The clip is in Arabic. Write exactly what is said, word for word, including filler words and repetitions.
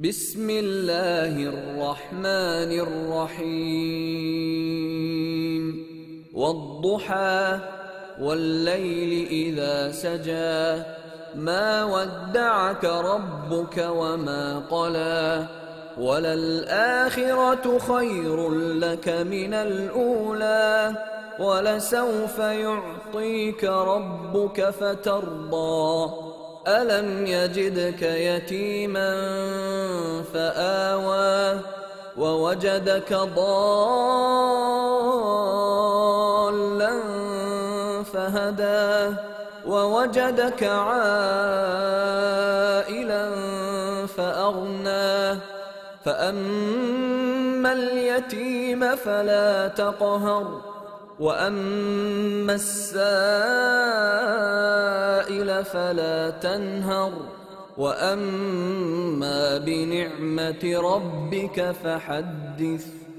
بسم الله الرحمن الرحيم والضحى والليل إذا سجى ما ودعك ربك وما قلى وللآخرة خير لك من الأولى ولسوف يعطيك ربك فترضى ألم يجدك يتيما فآوى ووجدك ضالا فهدى ووجدك عائلا فأغنى فأما اليتيم فلا تقهر وأما السائل فلا تنهر وأما بنعمة ربك فحدث.